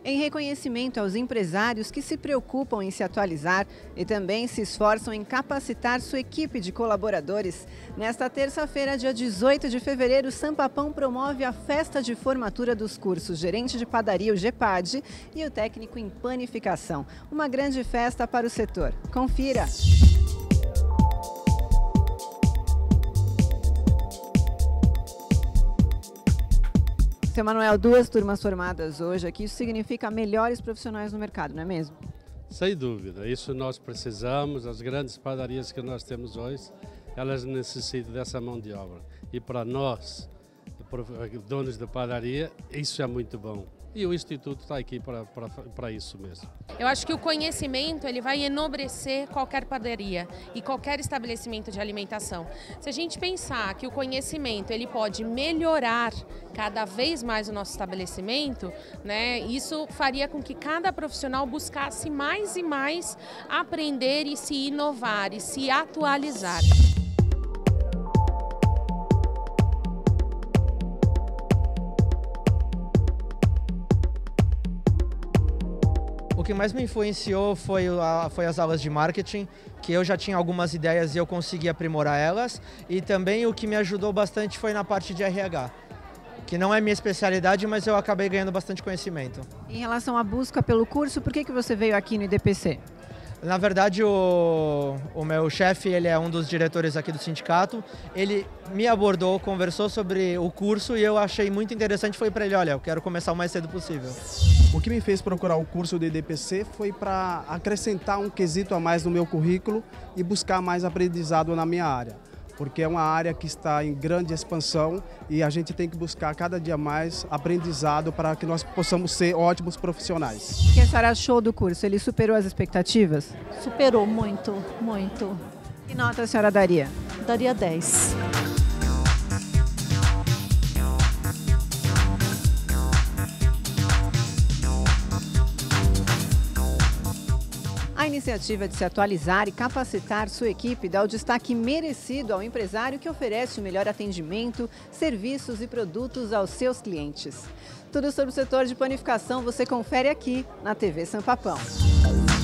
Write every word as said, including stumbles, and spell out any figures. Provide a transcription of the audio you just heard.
em reconhecimento aos empresários que se preocupam em se atualizar e também se esforçam em capacitar sua equipe de colaboradores. Nesta terça-feira, dia dezoito de fevereiro, Sampapão promove a festa de formatura dos cursos Gerente de Padaria, o GEPAD, e o Técnico em Panificação. Uma grande festa para o setor. Confira! Seu Manuel, duas turmas formadas hoje aqui, isso significa melhores profissionais no mercado, não é mesmo? Sem dúvida, isso nós precisamos, as grandes padarias que nós temos hoje, elas necessitam dessa mão de obra. E para nós, donos de padaria, isso é muito bom. E o Instituto está aqui para, para, para isso mesmo. Eu acho que o conhecimento ele vai enobrecer qualquer padaria e qualquer estabelecimento de alimentação. Se a gente pensar que o conhecimento ele pode melhorar cada vez mais o nosso estabelecimento, né, isso faria com que cada profissional buscasse mais e mais aprender e se inovar e se atualizar. O que mais me influenciou foi, a, foi as aulas de marketing, que eu já tinha algumas ideias e eu consegui aprimorar elas. E também o que me ajudou bastante foi na parte de R H, que não é minha especialidade, mas eu acabei ganhando bastante conhecimento. Em relação à busca pelo curso, por que que você veio aqui no I D P C? Na verdade, o, o meu chefe, ele é um dos diretores aqui do sindicato, ele me abordou, conversou sobre o curso e eu achei muito interessante, foi para ele, olha, eu quero começar o mais cedo possível. O que me fez procurar o curso do I D P C foi para acrescentar um quesito a mais no meu currículo e buscar mais aprendizado na minha área, porque é uma área que está em grande expansão e a gente tem que buscar cada dia mais aprendizado para que nós possamos ser ótimos profissionais. O que a senhora achou do curso? Ele superou as expectativas? Superou muito, muito. Que nota a senhora daria? Daria dez. A iniciativa de se atualizar e capacitar sua equipe dá o destaque merecido ao empresário que oferece o melhor atendimento, serviços e produtos aos seus clientes. Tudo sobre o setor de panificação você confere aqui na T V Sampapão.